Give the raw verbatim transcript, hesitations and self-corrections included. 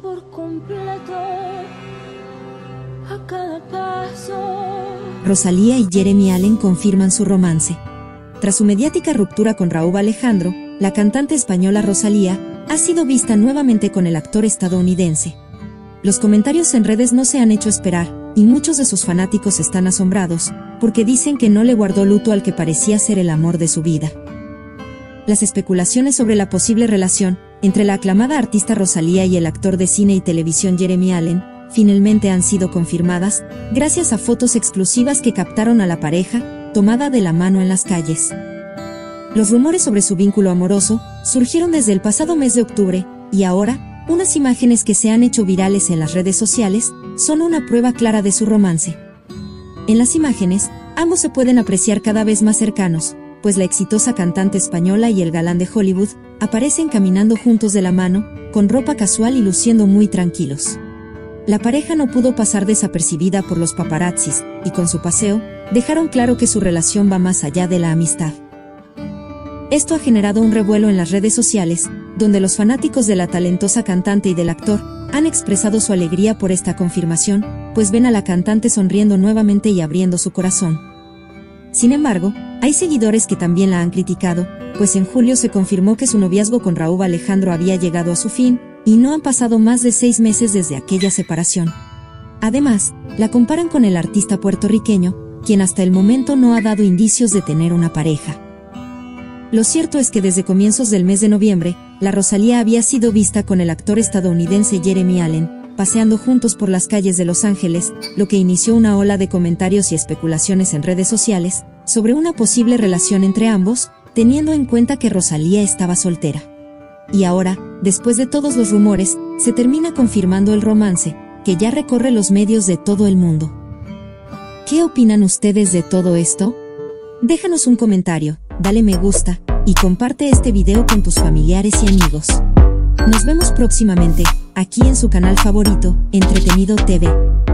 por completo a cada paso. Rosalía y Jeremy Allen confirman su romance. Tras su mediática ruptura con Rauw Alejandro, la cantante española Rosalía ha sido vista nuevamente con el actor estadounidense. Los comentarios en redes no se han hecho esperar, y muchos de sus fanáticos están asombrados, porque dicen que no le guardó luto al que parecía ser el amor de su vida. Las especulaciones sobre la posible relación entre la aclamada artista Rosalía y el actor de cine y televisión Jeremy Allen finalmente han sido confirmadas, gracias a fotos exclusivas que captaron a la pareja, tomada de la mano en las calles. Los rumores sobre su vínculo amoroso surgieron desde el pasado mes de octubre, y ahora, unas imágenes que se han hecho virales en las redes sociales son una prueba clara de su romance. En las imágenes, ambos se pueden apreciar cada vez más cercanos, pues la exitosa cantante española y el galán de Hollywood aparecen caminando juntos de la mano, con ropa casual y luciendo muy tranquilos. La pareja no pudo pasar desapercibida por los paparazzis, y con su paseo, dejaron claro que su relación va más allá de la amistad. Esto ha generado un revuelo en las redes sociales, donde los fanáticos de la talentosa cantante y del actor han expresado su alegría por esta confirmación, pues ven a la cantante sonriendo nuevamente y abriendo su corazón. Sin embargo, hay seguidores que también la han criticado, pues en julio se confirmó que su noviazgo con Rauw Alejandro había llegado a su fin, y no han pasado más de seis meses desde aquella separación. Además, la comparan con el artista puertorriqueño, quien hasta el momento no ha dado indicios de tener una pareja. Lo cierto es que desde comienzos del mes de noviembre, la Rosalía había sido vista con el actor estadounidense Jeremy Allen, paseando juntos por las calles de Los Ángeles, lo que inició una ola de comentarios y especulaciones en redes sociales sobre una posible relación entre ambos, teniendo en cuenta que Rosalía estaba soltera. Y ahora, después de todos los rumores, se termina confirmando el romance, que ya recorre los medios de todo el mundo. ¿Qué opinan ustedes de todo esto? Déjanos un comentario, dale me gusta, y comparte este video con tus familiares y amigos. Nos vemos próximamente, aquí en su canal favorito, Entretenido T V.